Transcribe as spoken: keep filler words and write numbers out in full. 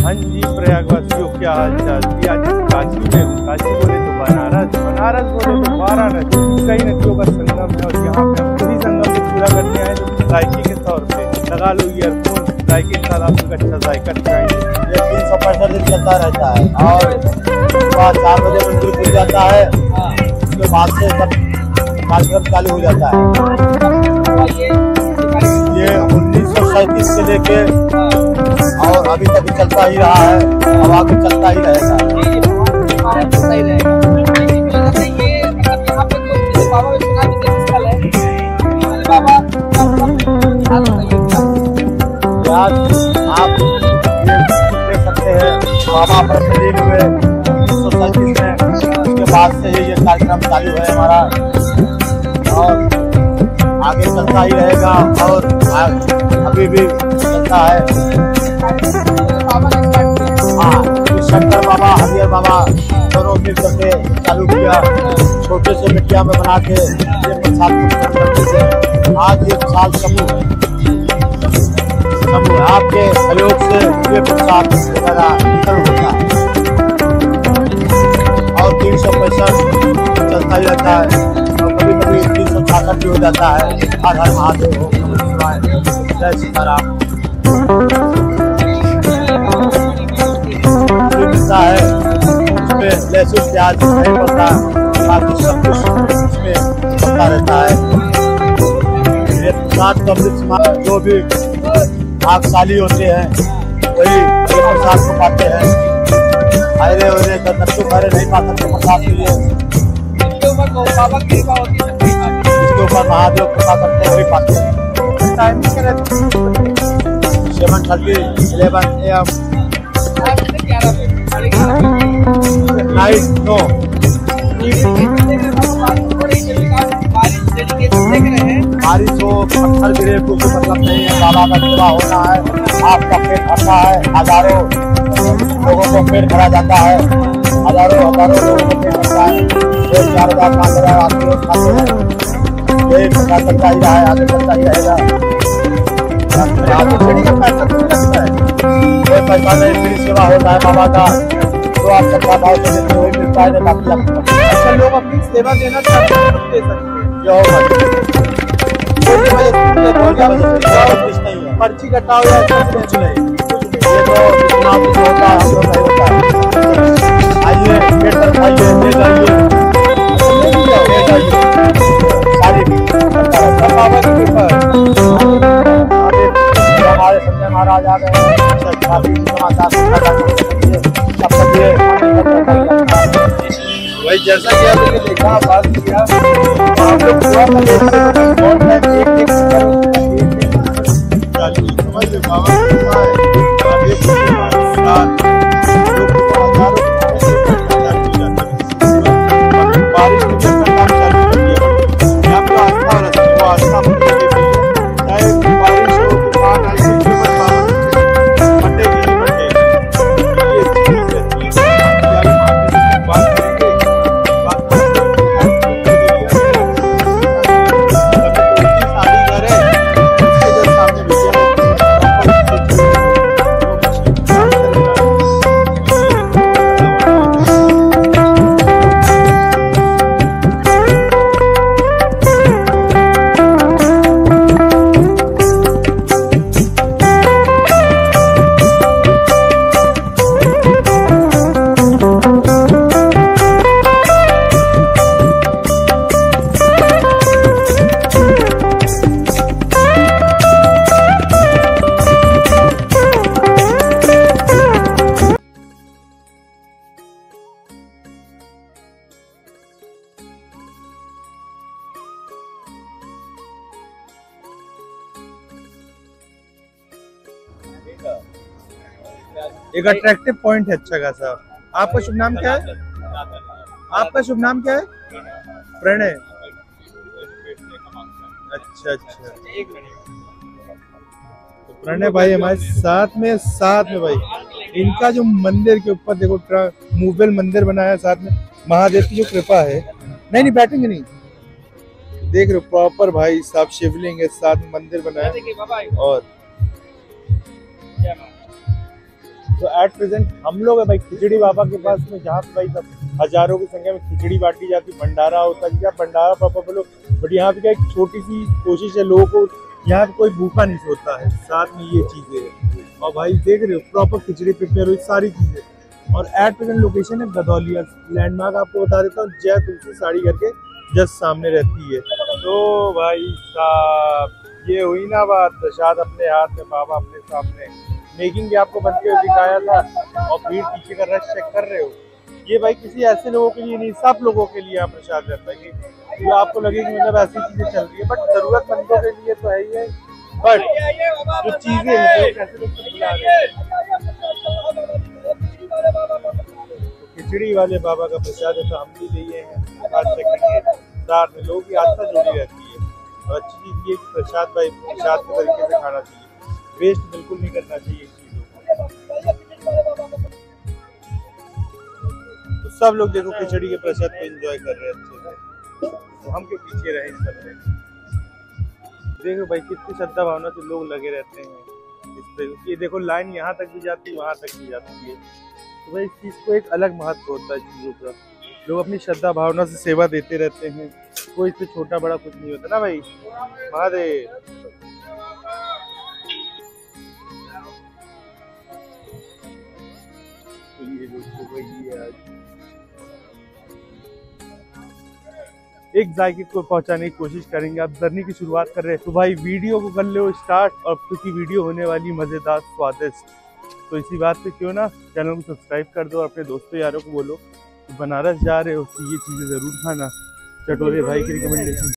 हाँ जी प्रयागवासियों, क्या हाल चाल। आज काशी में हूँ। काशी बोले तो बनारस, बनारस बोले तो वाराणसी। कई नदियों का संगम है और यहाँ पे हम सभी संगम को पूरा करने आए गायकी के तौर पे। लगा लो ईयरफोन, गायकी के साथ आप लोग अच्छा जायका दिखाएंगे। ये तीन सौ पैंसठ दिन चलता रहता है और सुबह चार बजे मंदिर खुल जाता है। उसके बाद से सब कार्यक्रम चालू हो जाता है। ये उन्नीस सौ सैंतीस से लेके और अभी तक चलता ही रहा है, अब आगे चलता ही रहेगा। आज आप देख सकते हैं बाबा ब्रह्मलीन हुए उन्नीस सौ सैंतीस में, उसके बाद से ही ये कार्यक्रम चालू है हमारा और आगे चलता ही रहेगा और अभी भी चलता है। हाँ, शंकर बाबा हरिहर बाबा दोनों मिल करके चालू किया। छोटे से मिट्टिया में बना के ये प्रसाद करते थे। आज ये साल समूह है, समूह आपके सहयोग से ये प्रसाद होता है और तीन सौ पैंसठ चलता ही रहता है और कभी कभी तीन सौ छाछठ भी हो जाता है। हर हर महादेव हो, जय सीताराम। मिलता है उसमें लहसुन प्याज नहीं पड़ता, बाकी सब कुछ उसमें चलता रहता है। ये प्रसाद का जो भी भागशाली होते हैं वही प्रसाद को पाते हैं। अरे अरे नट्टू खरे नहीं पा सकते प्रसाद के लिए। इसके ऊपर महादेव कृपा करते हैं वही पाते हैं। Timing seven thirty eleven A M night no. बारिश हो, पत्थर गिरे, कुछ मतलब नहीं है। बाबा का सेवा होना है, आपका पेट भरना है। हजारों लोगों को पेट भरा जाता है, हजारों हजारों लोगों को पेट भरता है। दो चार हजार पाँच हजार आप लोग खाते हैं। यही पैसा चलता ही रहा है, आगे चलता ही रहेगा। पैसा कुछ लगता है, कोई पैसा नहीं, फ्री सेवा होता है बाबा का। तो आप सबका भाव से देते हुए मिलता है। बाकी अच्छा लोग अपनी सेवा देना चाहते हैं, दे सकते हैं। पर्ची कटाओ या कुछ नहीं, ये तो जितना कुछ होता है हम लोग नहीं होता है। आइए बेटर खाइए, ले जाइए, ले जाइए सारी बाबा की कृपा है। हमारे संजय महाराज आ गए हैं, वही जैसा कि आपने देखा बात किया आप लोग समझ बाबा एक अट्रैक्टिव पॉइंट है अच्छा खासा। आपका शुभ नाम क्या है? आपका शुभ नाम क्या है? प्रणय। अच्छा अच्छा, तो प्रणय भाई हमारे साथ में साथ में भाई इनका जो मंदिर के ऊपर देखो मूवेबल मंदिर बनाया है, साथ में महादेव की जो कृपा है। नहीं नहीं बैठेंगे नहीं, देख रहे हो प्रॉपर भाई साहब शिवलिंग है, साथ में मंदिर बनाया और तो एट प्रेजेंट हम लोग है भाई खिचड़ी बाबा के पास में, जहाँ पे भाई सब हजारों की संख्या में खिचड़ी बांटी जाती, भंडारा होता है, क्या भंडारा पापा बोलो। बट यहाँ पे क्या एक छोटी सी कोशिश है, लोगों को यहाँ पे कोई भूखा नहीं सोता है, साथ में ये चीजें है। और भाई देख रहे हो प्रॉपर खिचड़ी प्रिपेयर हुई सारी चीजें। और एट प्रेजेंट लोकेशन है गदौलिया, लैंडमार्क आपको बता देता हूँ, जय तुलसी साड़ी करके जस्ट सामने रहती है। तो भाई साहब ये हुई ना बात, प्रसाद अपने हाथ में, बाबा अपने सामने, मेकिंग भी आपको बनते हुए दिखाया था। और भीड़ पीछे का रश चेक कर रहे हो, ये भाई किसी ऐसे लोगों के लिए नहीं, सब लोगों के लिए यहाँ प्रसाद रहता है। जो आपको लगे कि मतलब ऐसी चीजें चल रही है, बट जरूरतमंदों के लिए तो है ही है। बट जो चीजें हैं कैसे लोग बुला रहे हैं, खिचड़ी वाले बाबा का प्रसाद है तो हम भी लिए हैं, बात चेकेंगे। साथ में लोगों की आस्था जुड़ी रहती है। और अच्छी चीज ये कि प्रसाद भाई प्रसाद के तरीके से खाना चाहिए, वेस्ट बिल्कुल नहीं करना चाहिए इस चीजों को। तो सब लोग देखो खिचड़ी के प्रसाद को एंजॉय कर रहे हैं अच्छे से, तो हम क्यों पीछे रहे इस सब में। देखो भाई कितनी श्रद्धा भावना से लोग लगे रहते हैं इस पे। ये देखो लाइन यहाँ तक भी जाती है, वहाँ तक भी जाती है। तो भाई इस चीज़ को एक अलग महत्व होता है चीज़ों का, लोग अपनी श्रद्धा भावना से सेवा देते रहते हैं, कोई इससे छोटा बड़ा कुछ नहीं होता ना भाई। महादेव तो ये दोस्तों वही है, आज एक जायके को पहुंचाने की कोशिश करेंगे। आप जर्नी की शुरुआत कर रहे हैं तो भाई वीडियो को कर लो स्टार्ट, और क्योंकि वीडियो होने वाली मजेदार स्वादिष्ट, तो इसी बात पे क्यों ना चैनल को सब्सक्राइब कर दो और अपने दोस्तों यारों को बोलो कि बनारस जा रहे हो तो ये चीजें जरूर खाना। चटोरे भाई की रिकमेंडेशन।